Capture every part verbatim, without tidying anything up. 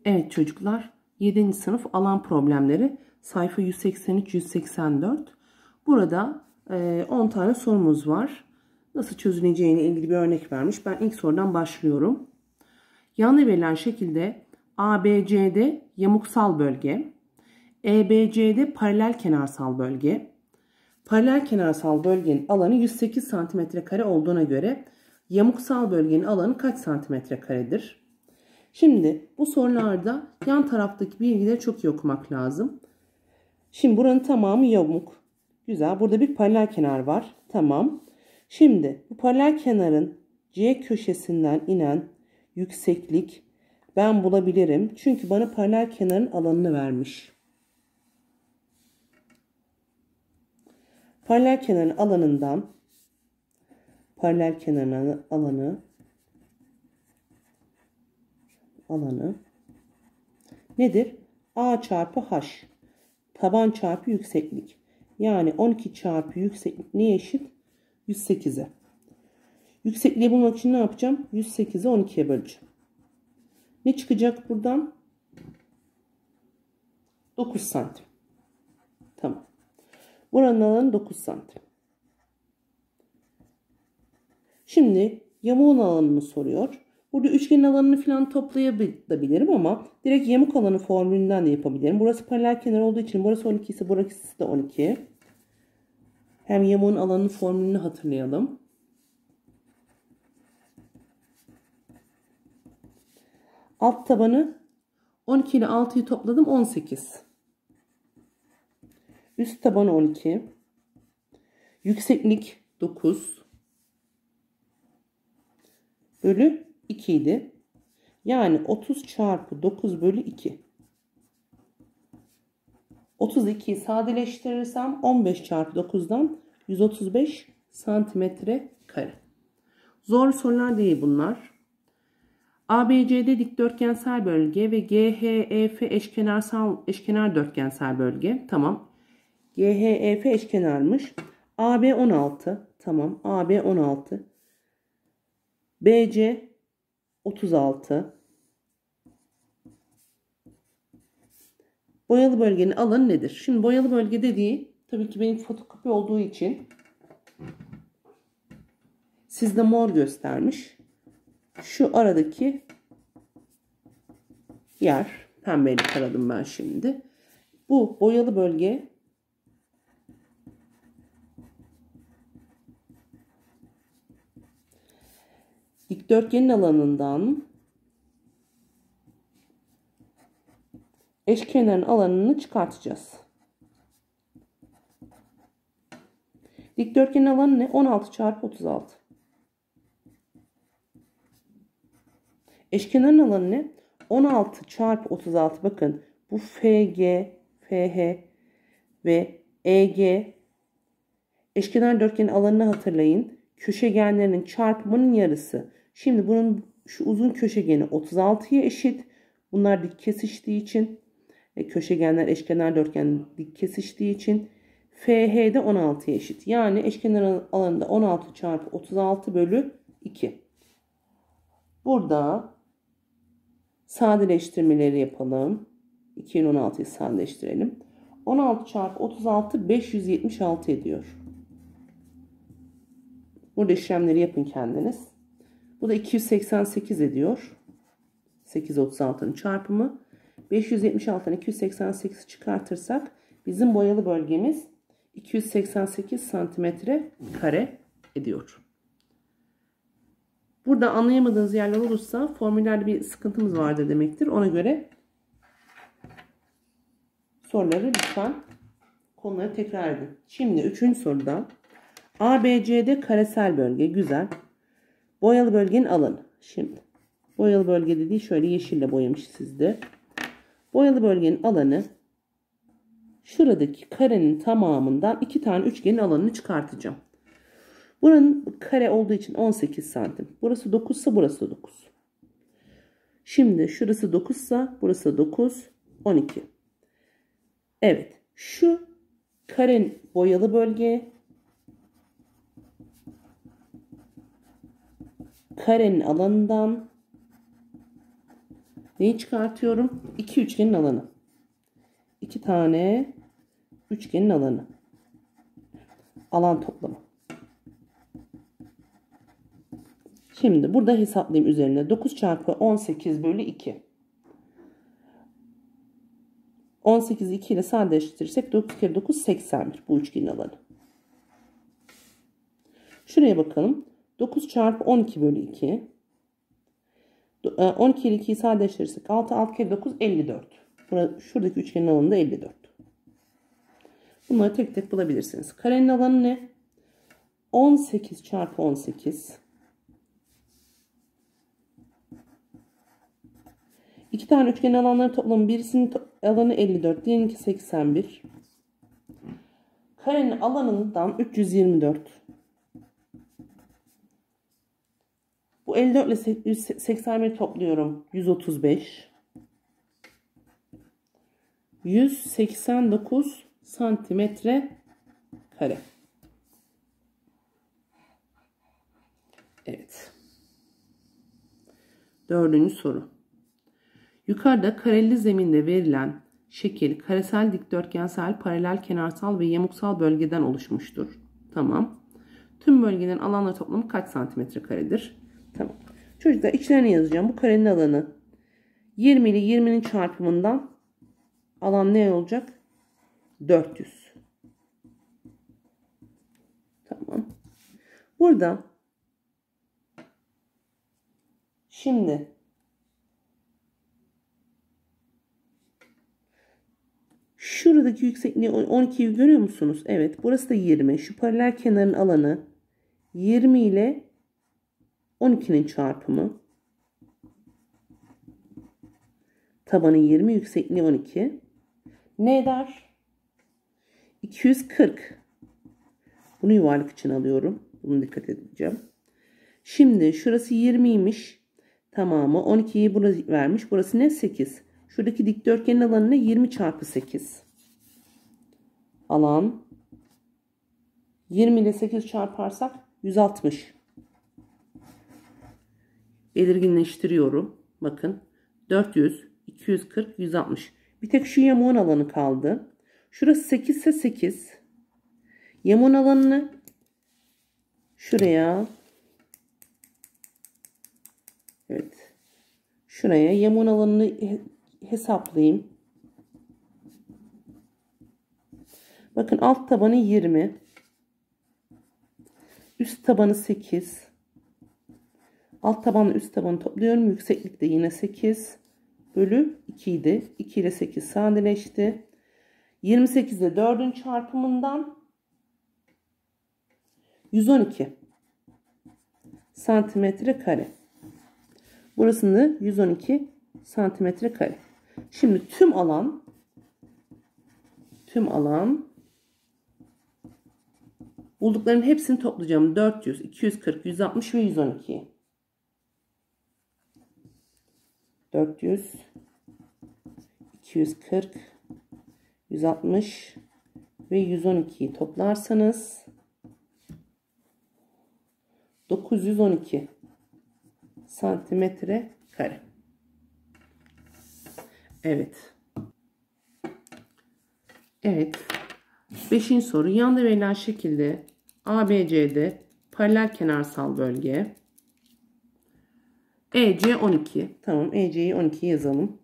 Evet çocuklar, yedinci sınıf alan problemleri sayfa yüz seksen üç yüz seksen dört. Burada e, on tane sorumuz var. Nasıl çözüleceğine ilgili bir örnek vermiş. Ben ilk sorudan başlıyorum. Yanında verilen şekilde A B C'de yamuksal bölge, E B C'de paralel kenarsal bölge. Paralel kenarsal bölgenin alanı yüz sekiz santimetre kare olduğuna göre yamuksal bölgenin alanı kaç santimetre karedir? Şimdi bu sorularda yan taraftaki bilgileri çok iyi okumak lazım. Şimdi buranın tamamı yamuk. Güzel. Burada bir paralel kenar var. Tamam. Şimdi bu paralel kenarın C köşesinden inen yükseklik ben bulabilirim. Çünkü bana paralel kenarın alanını vermiş. Paralel kenarın alanından paralel kenarın alanı alanı nedir? A çarpı H. Taban çarpı yükseklik. Yani on iki çarpı yükseklik neye eşit? yüz sekize. Yüksekliği bulmak için ne yapacağım? yüz sekizi on ikiye böleceğim. Ne çıkacak buradan? dokuz santim. Tamam. Buranın alanı dokuz santim. Şimdi yamuğun alanını soruyor. Burada üçgenin alanını falan toplayabilirim ama direkt yamuk alanı formülünden de yapabilirim. Burası paralel kenar olduğu için burası on iki ise burası da on iki. Hem yamuğun alanının formülünü hatırlayalım. Alt tabanı on iki ile altıyı topladım on sekiz. Üst tabanı on iki. Yükseklik dokuz. Bölü iki idi. Yani otuz çarpı dokuz bölü iki. otuz ikiyi sadeleştirirsem on beş çarpı dokuzdan yüz otuz beş santimetre kare. Zor sorular değil bunlar. A B C'de dikdörtgensel bölge ve G H E F eşkenarsal eşkenar dörtgensel bölge. Tamam. G H E F eşkenarmış. A B on altı. Tamam. A B on altı. B C otuz altı. Boyalı bölgenin alanı nedir? Şimdi boyalı bölge dediği tabii ki benim fotokopi olduğu için sizde mor göstermiş. Şu aradaki yer pembeyle taradım ben şimdi. Bu boyalı bölge dikdörtgenin alanından eşkenarın alanını çıkartacağız. Dikdörtgenin alanı ne? on altı çarpı otuz altı. Eşkenarın alanı ne? on altı çarpı otuz altı. Bakın bu F G, F H ve E G eşkenar dörtgenin alanını hatırlayın. Köşegenlerinin çarpımının yarısı. Şimdi bunun şu uzun köşegeni otuz altıya eşit. Bunlar dik kesiştiği için köşegenler eşkenar dörtgen dik kesiştiği için F H de on altıya eşit. Yani eşkenar alanında on altı çarpı otuz altı bölü iki. Burada sadeleştirmeleri yapalım. iki ile on altıyı sadeleştirelim. on altı çarpı otuz altı beş yüz yetmiş altı ediyor. Burada işlemleri yapın kendiniz. Bu da iki yüz seksen sekiz ediyor. sekiz otuz altının çarpımı. beş yüz yetmiş altıdan iki yüz seksen sekiz çıkartırsak bizim boyalı bölgemiz iki yüz seksen sekiz santimetre kare ediyor. Burada anlayamadığınız yerler olursa formüllerde bir sıkıntımız vardır demektir. Ona göre soruları lütfen konuları tekrar edin. Şimdi üçüncü soruda A B C'de karesel bölge güzel. Boyalı bölgenin alanı. Şimdi boyalı bölge dediği şöyle yeşille boyamış sizde. Boyalı bölgenin alanı şuradaki karenin tamamından iki tane üçgenin alanını çıkartacağım. Buranın kare olduğu için on sekiz santim. Burası dokuz ise burası da dokuz. Şimdi şurası dokuz ise burası dokuz, on iki. Evet. Şu karenin boyalı bölge karenin alanından Neyi çıkartıyorum? iki üçgenin alanı. iki tane üçgenin alanı. Alan toplamı. Şimdi burada hesaplayayım üzerine. dokuz çarpı on sekiz bölü iki. on sekizi iki ile sadeleştirirsek dokuz kere dokuz seksen bir. Bu üçgenin alanı. Şuraya bakalım. dokuz çarpı on iki bölü iki. on iki ile ikiyi sadeleştirirsek altı. altı kere dokuz elli dört. Burada, şuradaki üçgenin alanı da elli dört. Bunları tek tek bulabilirsiniz. Karenin alanı ne? on sekiz çarpı on sekiz. İki tane üçgenin alanları toplamı, birisinin alanı elli dört, diğerininki seksen bir. Karenin alanından üç yüz yirmi dört. Bu elli dört ile seksen bir topluyorum. yüz otuz beş. yüz seksen dokuz santimetre kare. Evet. Dördüncü soru. Yukarıda kareli zeminde verilen şekil karesel, dikdörtgensel, paralel, kenarsal ve yamuksal bölgeden oluşmuştur. Tamam. Tüm bölgenin alanları toplamı kaç santimetre karedir? Tamam. Çocuklar içlerine yazacağım. Bu karenin alanı yirmi ile yirminin çarpımından alan ne olacak? dört yüz. Tamam. Burada şimdi şuradaki yüksekliği on ikiyi görüyor musunuz? Evet. Burası da yirmi. Şu paralel kenarın alanı yirmi ile on ikinin çarpımı. Tabanı yirmi, yüksekliği on iki. Ne eder? iki yüz kırk. Bunu yuvarlak için alıyorum. Bunu dikkat edeceğim. Şimdi şurası yirmiymiş. Tamamı. on ikiyi burası vermiş. Burası ne? sekiz. Şuradaki dikdörtgenin alanı ne? yirmi çarpı sekiz. Alan yirmi ile sekiz çarparsak yüz altmış. Belirginleştiriyorum. Bakın. dört yüz, iki yüz kırk, yüz altmış. Bir tek şu yamuğun alanı kaldı. Şurası sekiz ise sekiz. Yamuğun alanını şuraya, evet, şuraya yamuğun alanını hesaplayayım. Bakın alt tabanı yirmi. Üst tabanı sekiz. Alt tabanla üst tabanı topluyorum. Yükseklik de yine sekiz. Bölü iki idi. iki ile sekiz sadeleşti. yirmi sekiz ile dördün çarpımından yüz on iki santimetre kare. Burasını yüz on iki santimetre kare. Şimdi tüm alan tüm alan bulduklarının hepsini toplayacağım. dört yüz, iki yüz kırk, yüz altmış ve yüz on iki. dört yüz, iki yüz kırk, yüz altmış ve yüz on ikiyi toplarsanız dokuz yüz on iki santimetre kare. Evet. Evet. Beşinci soru. Yanda verilen şekilde A B C'de paralel kenarsal bölge. E C on iki. Tamam. E C'yi on iki yazalım.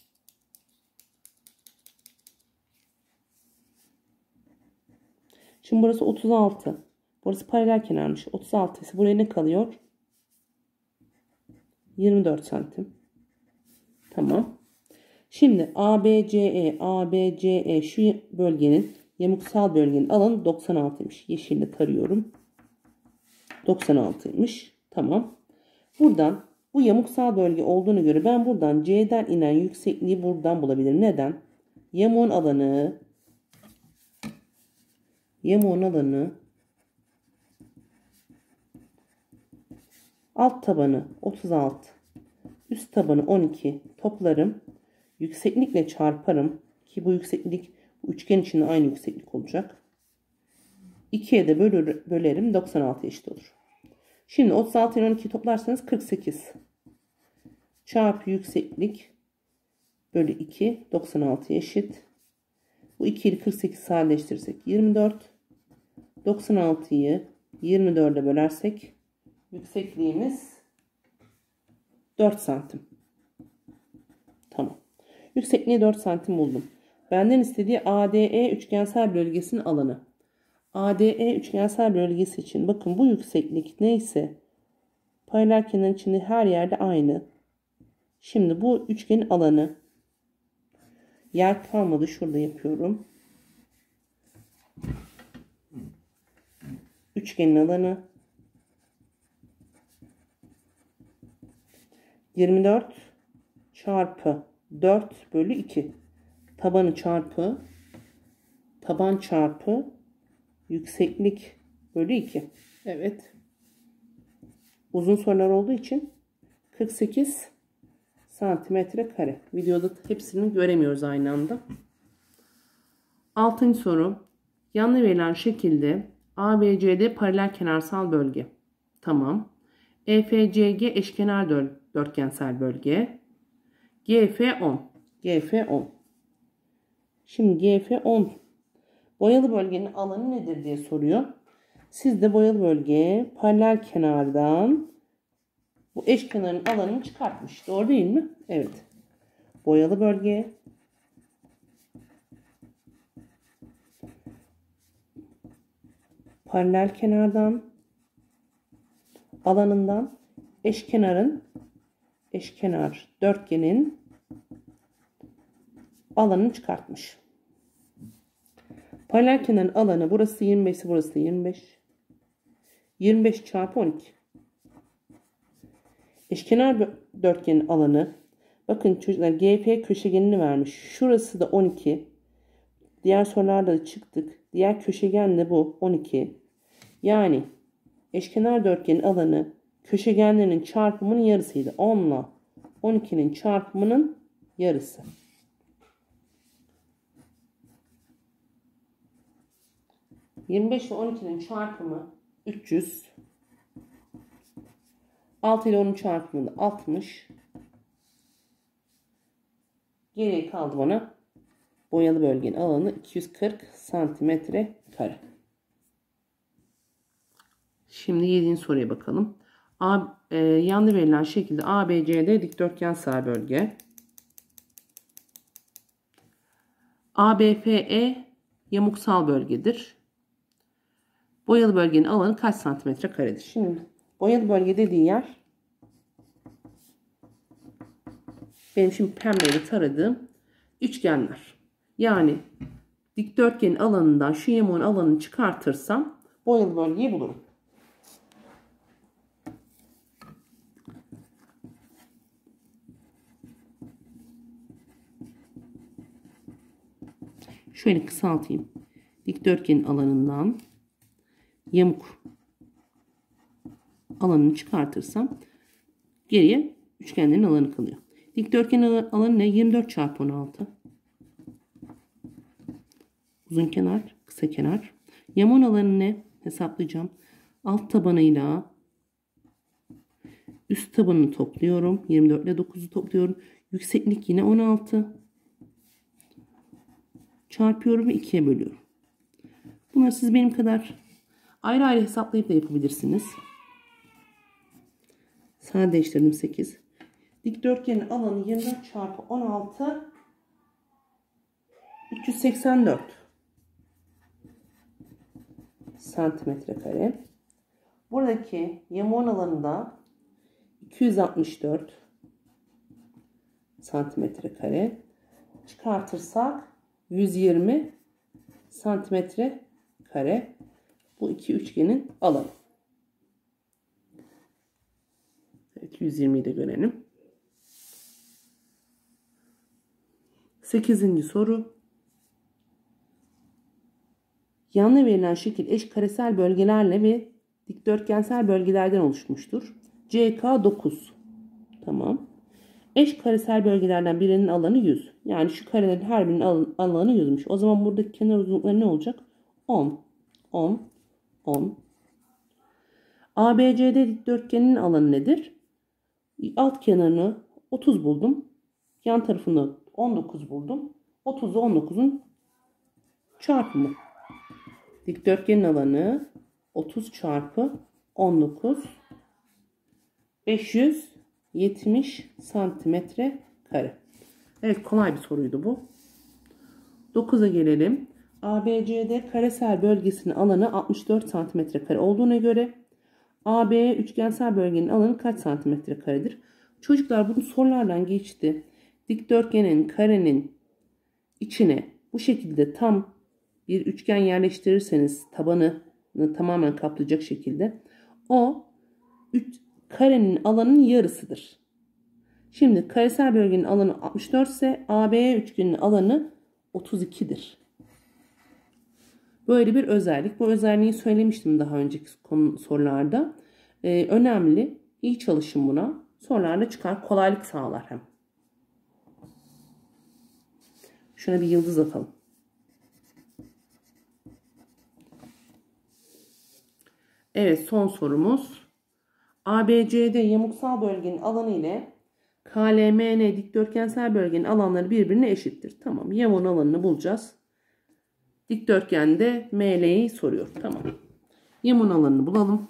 Şimdi burası otuz altı. Burası paralel kenarmış. otuz altı ise buraya ne kalıyor? yirmi dört santim. Tamam. Şimdi A B C E, A B C E şu bölgenin, yamuksal bölgenin alanı doksan altıymış. Yeşille tarıyorum. doksan altıymış. Tamam. Buradan bu yamuksal bölge olduğunu göre ben buradan C'den inen yüksekliği buradan bulabilirim. Neden? Yamuğun alanı yamuğun alanı alt tabanı otuz altı, üst tabanı on iki toplarım. Yükseklikle çarparım ki bu yükseklik bu üçgen içinde aynı yükseklik olacak. ikiye de bölür, bölerim. doksan altı eşit olur. Şimdi otuz altı ile on ikiyi toplarsanız kırk sekiz. Çarpı yükseklik bölü iki doksan altıya eşit. Bu iki ile kırk sekiz sadeleştirirsek yirmi dört. doksan altıyı yirmi dörde bölersek yüksekliğimiz dört santim. Tamam. Yüksekliği dört santim buldum. Benden istediği A D E üçgensel bölgesinin alanı. A D E üçgensel bölgesi için bakın bu yükseklik neyse paralel kenarın içinde her yerde aynı. Şimdi bu üçgenin alanı, yer kalmadı, şurada yapıyorum. Üçgenin alanı yirmi dört çarpı dört bölü iki. Tabanı çarpı taban çarpı yükseklik bölü iki. Evet. Uzun sorular olduğu için kırk sekiz santimetre kare. Videoda hepsini göremiyoruz aynı anda. Altıncı soru. Yanlı verilen şekilde A B C D paralel kenarsal bölge. Tamam. E F C G eşkenar dörtgensel bölge. G F on. G F on. Şimdi G F on. Boyalı bölgenin alanı nedir diye soruyor. Siz de boyalı bölge paralel kenardan bu eşkenarın alanını çıkartmış. Doğru değil mi? Evet. Boyalı bölge paralel kenardan alanından eşkenarın eşkenar dörtgenin alanını çıkartmış. Paralel kenarın alanı burası yirmi beş, burası da yirmi beş. yirmi beş çarpı on iki. Eşkenar dörtgenin alanı, bakın çocuklar G F köşegenini vermiş. Şurası da on iki. Diğer sorularda da çıktık. Diğer köşegen de bu on iki. Yani eşkenar dörtgenin alanı köşegenlerinin çarpımının yarısıydı. on ile on ikinin çarpımının yarısı. yirmi beş ile on ikinin çarpımı üç yüz. altı ile onun çarpımı da altmış. Geriye kaldı bana boyalı bölgenin alanı iki yüz kırk santimetre kare. Şimdi yedinci soruya bakalım. A, e, yanlı verilen şekilde A B C D dikdörtgensel bölge. A B F E yamuksal bölgedir. Boyalı bölgenin alanı kaç santimetre karedir? Şimdi boyalı bölge dediği yer benim şimdi pembeyle taradığım üçgenler. Yani dikdörtgenin alanından şu yamuğun alanını çıkartırsam boyalı bölgeyi bulurum. Şöyle kısaltayım. Dikdörtgenin alanından yamuk alanını çıkartırsam geriye üçgenlerin alanı kalıyor. Dikdörtgenin alanı ne? yirmi dört çarpı on altı. Uzun kenar, kısa kenar. Yamuğun alanı ne? Hesaplayacağım. Alt tabanıyla üst tabanını topluyorum. yirmi dört ile dokuzu topluyorum. Yükseklik yine on altı. Çarpıyorum ve ikiye bölüyorum. Bunları siz benim kadar ayrı ayrı hesaplayıp da yapabilirsiniz. Sadeleştirdim sekiz. Dikdörtgenin alanı yirmi dört çarpı on altı üç yüz seksen dört santimetre kare. Buradaki yamuğun alanı da iki yüz altmış dört santimetre kare. Çıkartırsak yüz yirmi santimetre kare. Bu iki üçgenin alanı. Evet, yüz yirmiyi de görelim. sekizinci soru. Yanlı verilen şekil eş karesel bölgelerle ve dikdörtgensel bölgelerden oluşmuştur. C K dokuz. Tamam. Eş karesel bölgelerden birinin alanı yüz. Yani şu karelerin her birinin alanı yüzmüş. O zaman buradaki kenar uzunlukları ne olacak? on. on. on. A B C D dikdörtgeninin alanı nedir? Alt kenarını otuz buldum. Yan tarafını on dokuz buldum. otuz on dokuzun çarpımı. Dikdörtgenin alanı otuz çarpı on dokuz. beş yüz yetmiş santimetre kare. Evet, kolay bir soruydu bu. dokuza gelelim. A B C D karesel bölgesinin alanı altmış dört santimetre kare olduğuna göre A B üçgensel bölgenin alanı kaç santimetre karedir? Çocuklar bunu sorulardan geçti. Dikdörtgenin, karenin içine bu şekilde tam bir üçgen yerleştirirseniz, tabanını tamamen kaplayacak şekilde, o üç, karenin alanının yarısıdır. Şimdi karesel bölgenin alanı altmış dört ise A B üçgenin alanı otuz iki'dir. Böyle bir özellik. Bu özelliği söylemiştim daha önceki konu sorularda. Ee, önemli. İyi çalışın buna. Sorularda çıkar. Kolaylık sağlar hem. Şuna bir yıldız atalım. Evet, son sorumuz. A B C D yamuksal bölgenin alanı ile K L M N dikdörtgensel bölgenin alanları birbirine eşittir. Tamam. Yamuğun alanını bulacağız. Dikdörtgende M L'yi soruyor. Tamam. Yamuğun alanını bulalım.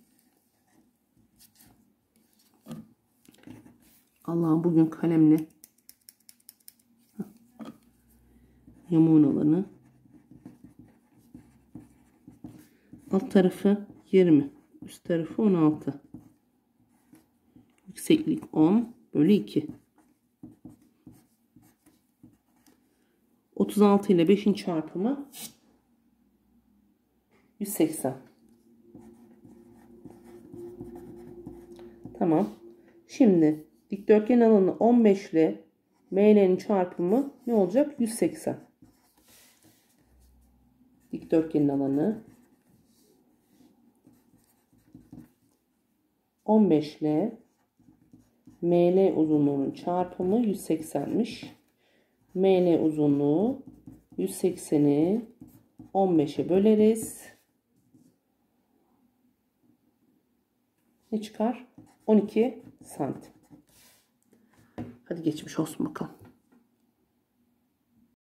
Allah'ım, bugün kalemle. Yamuğun alanı. Alt tarafı yirmi. Üst tarafı on altı. Yükseklik on bölü iki. otuz altı ile beş'in çarpımı yüz seksen. Tamam. Şimdi dikdörtgen alanı on beş ile M L'nin çarpımı ne olacak? yüz seksen. Dikdörtgenin alanı on beş ile M L uzunluğunun çarpımı yüz seksen'miş. M L uzunluğu yüz seksen'i on beş'e böleriz. Ne çıkar? on iki santim. Hadi geçmiş olsun bakalım.